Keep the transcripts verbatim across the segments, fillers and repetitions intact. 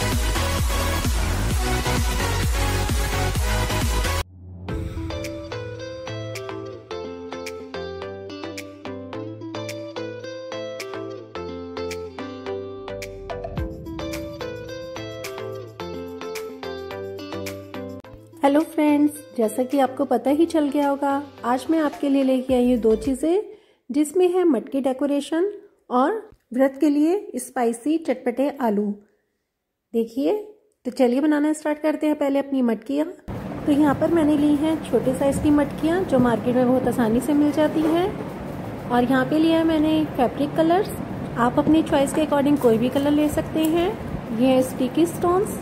Hello friends, जैसा कि आपको पता ही चल गया होगा, आज मैं आपके लिए लेके आई हूँ दो चीज़ें जिसमें है मटकी डेकोरेशन और व्रत के लिए स्पाइसी चटपटे आलू। देखिए, तो चलिए बनाना स्टार्ट करते हैं। पहले अपनी मटकियाँ, तो यहाँ पर मैंने ली हैं छोटे साइज़ की मटकियाँ जो मार्केट में बहुत आसानी से मिल जाती हैं। और यहाँ पे लिया है मैंने फैब्रिक कलर्स, आप अपनी चॉइस के अकॉर्डिंग कोई भी कलर ले सकते हैं। ये है स्टिकी स्टोन्स।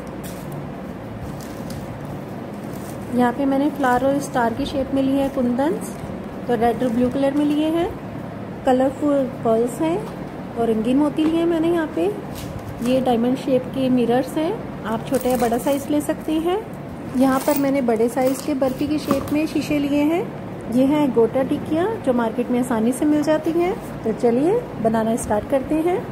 यहाँ पे मैंने फ्लावर और स्टार की शेप में लिए हैं कुंदन्स, तो रेड और ब्लू कलर में लिए हैं। कलरफुल पर्ल्स हैं और रंगीन मोती लिए हैं मैंने यहाँ पे। ये डायमंड शेप के मिरर्स हैं, आप छोटा या बड़ा साइज़ ले सकते हैं। यहाँ पर मैंने बड़े साइज़ के बर्फी की शेप में शीशे लिए हैं। ये हैं गोटा टिक्कियाँ जो मार्केट में आसानी से मिल जाती हैं। तो चलिए बनाना स्टार्ट करते हैं।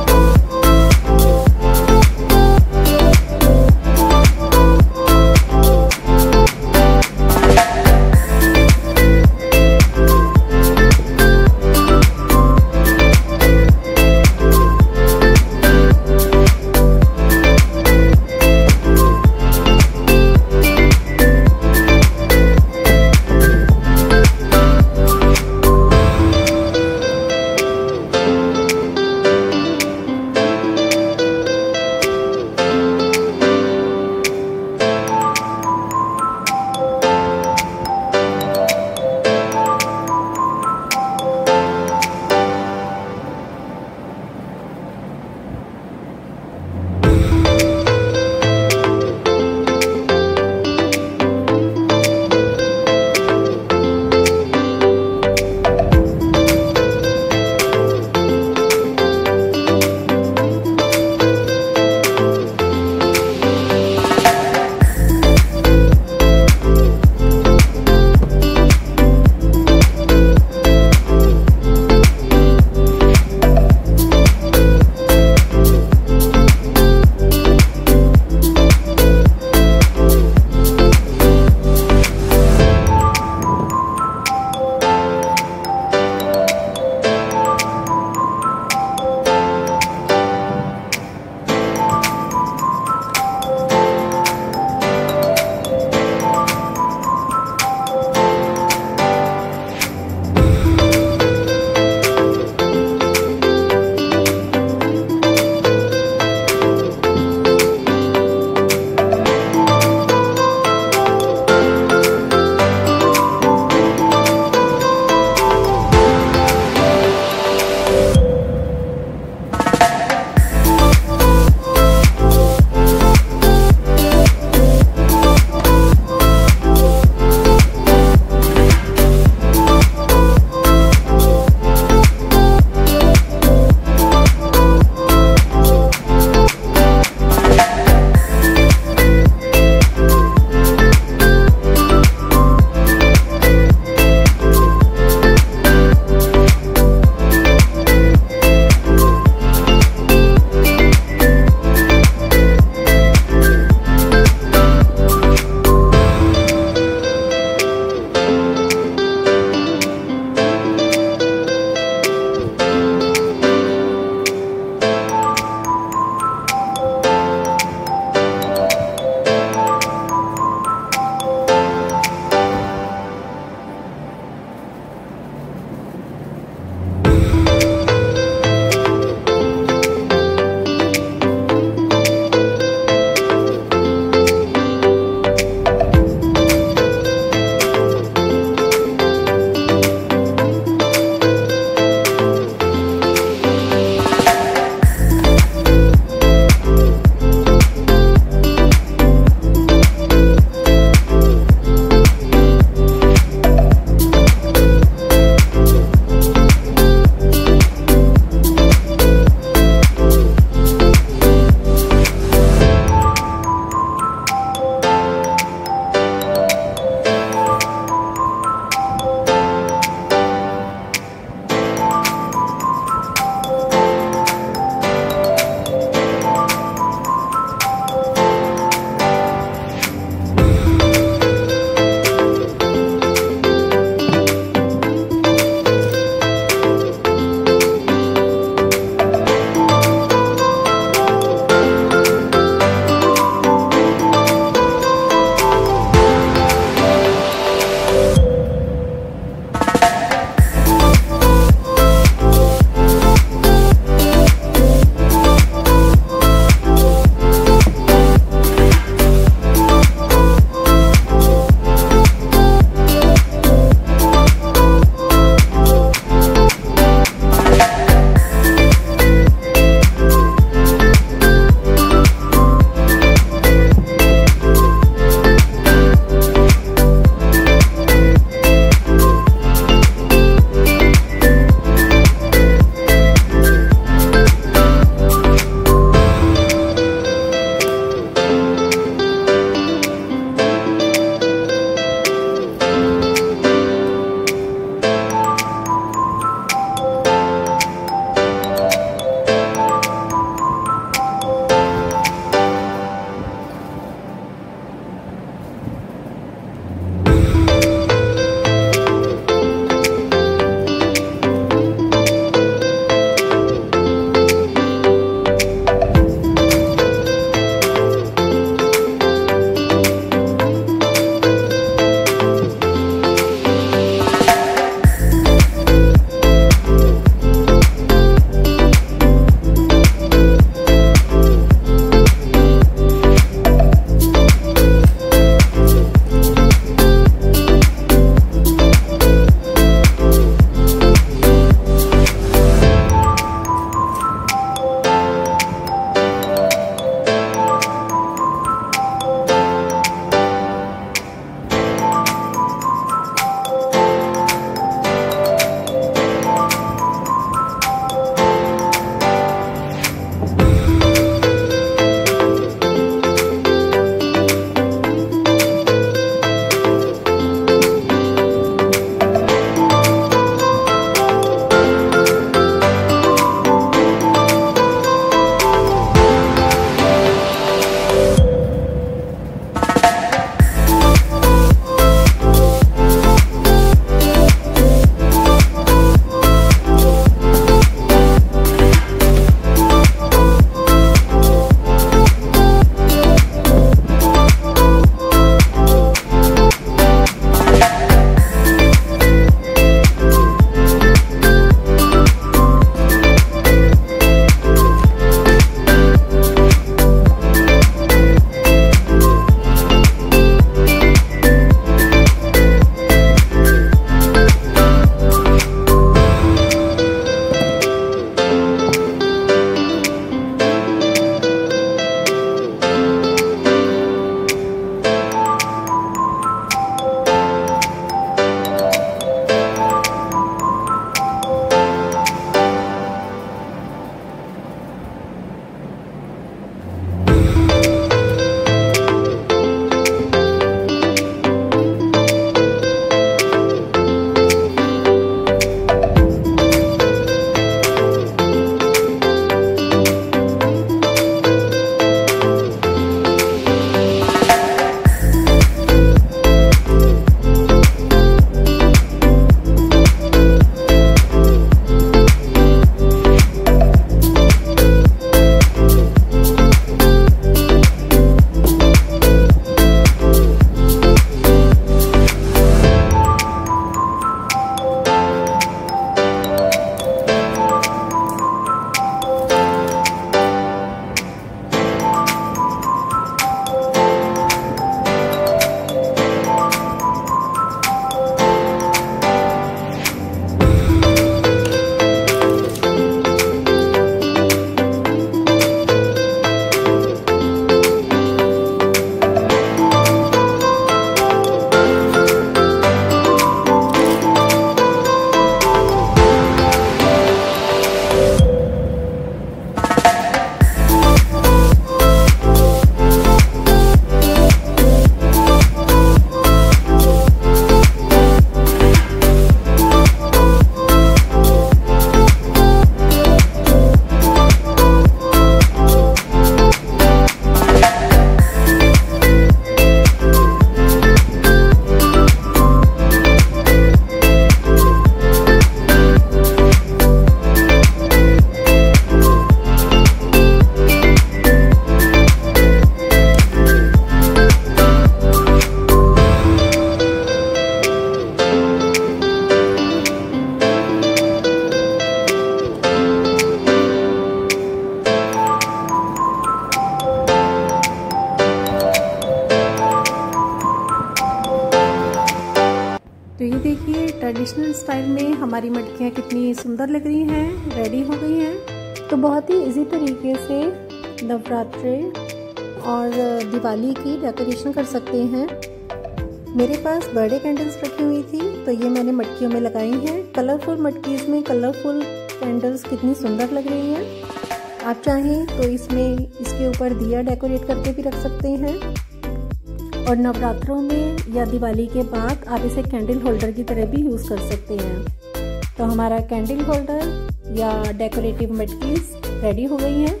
तो ये देखिए ट्रेडिशनल स्टाइल में हमारी मटकियाँ कितनी सुंदर लग रही हैं, रेडी हो गई हैं। तो बहुत ही इजी तरीके से नवरात्रि और दिवाली की डेकोरेशन कर सकते हैं। मेरे पास बर्थडे कैंडल्स रखी हुई थी तो ये मैंने मटकियों में लगाई हैं। कलरफुल मटकीज़ में कलरफुल कैंडल्स कितनी सुंदर लग रही हैं। आप चाहें तो इसमें इसके ऊपर दिया डेकोरेट करके भी रख सकते हैं और नवरात्रों में या दिवाली के बाद आप इसे कैंडल होल्डर की तरह भी यूज़ कर सकते हैं। तो हमारा कैंडल होल्डर या डेकोरेटिव मटकीज़ रेडी हो गई हैं।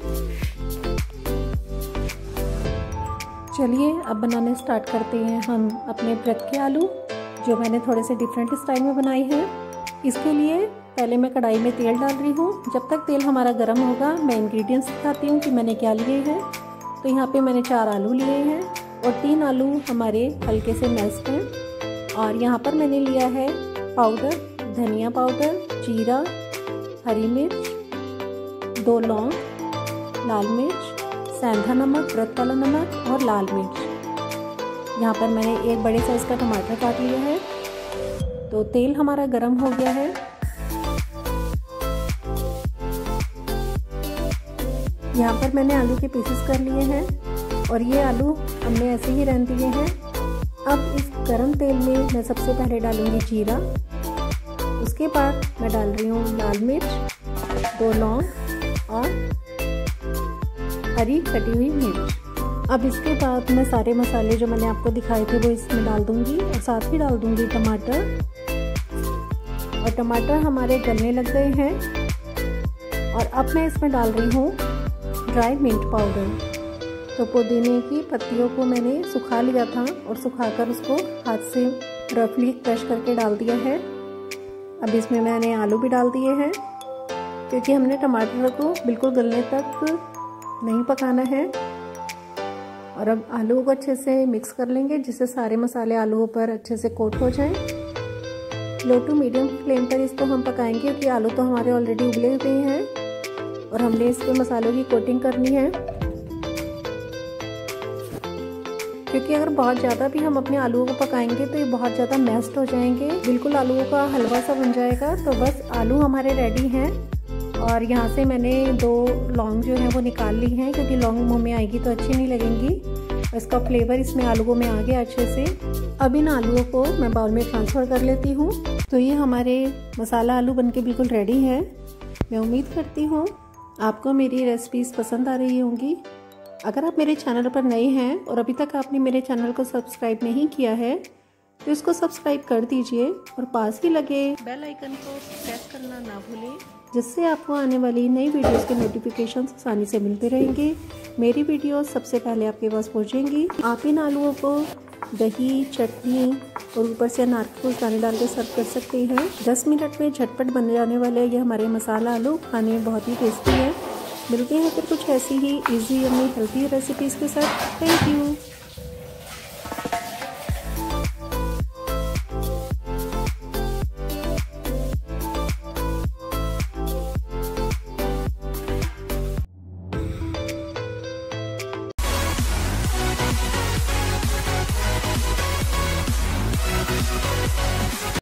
चलिए अब बनाने स्टार्ट करते हैं हम अपने व्रत के आलू, जो मैंने थोड़े से डिफरेंट स्टाइल में बनाए हैं। इसके लिए पहले मैं कढ़ाई में तेल डाल रही हूँ। जब तक तेल हमारा गर्म होगा मैं इंग्रेडिएंट्स दिखाती हूँ कि मैंने क्या लिए हैं। तो यहाँ पे मैंने चार आलू लिए हैं और तीन आलू हमारे हल्के से मैश्ड हैं। और यहाँ पर मैंने लिया है पाउडर धनिया पाउडर, जीरा, हरी मिर्च, दो लौंग, लाल मिर्च, सेंधा नमक, व्रत वाला नमक और लाल मिर्च। यहाँ पर मैंने एक बड़े साइज़ का टमाटर काट लिया है। तो तेल हमारा गरम हो गया है। यहाँ पर मैंने आलू के पीसेस कर लिए हैं और ये आलू हमने ऐसे ही रहने दिए हैं। अब इस गरम तेल में मैं सबसे पहले डालूंगी जीरा, उसके बाद मैं डाल रही हूँ लाल मिर्च, दो लौंग और हरी कटी हुई मिर्च। अब इसके बाद मैं सारे मसाले जो मैंने आपको दिखाए थे वो इसमें डाल दूंगी और साथ ही डाल दूंगी टमाटर। और टमाटर हमारे गलने लग गए हैं और अब मैं इसमें डाल रही हूँ ड्राई मिंट पाउडर। तो पुदीने की पत्तियों को मैंने सुखा लिया था और सुखाकर उसको हाथ से रफली क्रश करके डाल दिया है। अब इसमें मैंने आलू भी डाल दिए हैं क्योंकि हमने टमाटर को बिल्कुल गलने तक नहीं पकाना है। और अब आलू को अच्छे से मिक्स कर लेंगे जिससे सारे मसाले आलूओं पर अच्छे से कोट हो जाएं। लो टू मीडियम फ्लेम पर इसको हम पकाएंगे क्योंकि आलू तो हमारे ऑलरेडी उबले हुए हैं और हमने इस पर मसालों की कोटिंग करनी है। क्योंकि अगर बहुत ज़्यादा भी हम अपने आलूओं को पकाएंगे तो ये बहुत ज़्यादा मैश्ड हो जाएंगे, बिल्कुल आलूओं का हलवा सा बन जाएगा। तो बस आलू हमारे रेडी हैं और यहाँ से मैंने दो लौंग जो है वो निकाल ली हैं क्योंकि लौंग मुंह में आएगी तो अच्छी नहीं लगेंगी। इसका फ्लेवर इसमें आलूओं में आ गया अच्छे से। अब इन आलूओं को मैं बाउल में ट्रांसफ़र कर लेती हूँ। तो ये हमारे मसाला आलू बनके बिल्कुल रेडी है। मैं उम्मीद करती हूँ आपको मेरी रेसिपीज़ पसंद आ रही होंगी। अगर आप मेरे चैनल पर नए हैं और अभी तक आपने मेरे चैनल को सब्सक्राइब नहीं किया है तो इसको सब्सक्राइब कर दीजिए और पास ही लगे बेल आइकन को प्रेस करना ना भूलें, जिससे आपको आने वाली नई वीडियोस के नोटिफिकेशंस आसानी से मिलते रहेंगे। मेरी वीडियोस सबसे पहले आपके पास पहुंचेंगी। आप इन आलूओं को दही, चटनी और ऊपर से अनार के कुछ दाने डाल के सर्व कर सकते हैं। दस मिनट में झटपट बन जाने वाले ये हमारे मसाला आलू खाने में बहुत ही टेस्टी है। मिलते हैं फिर कुछ ऐसी ही ईजी यम्मी हेल्थी रेसिपीज़ के साथ। Thank you.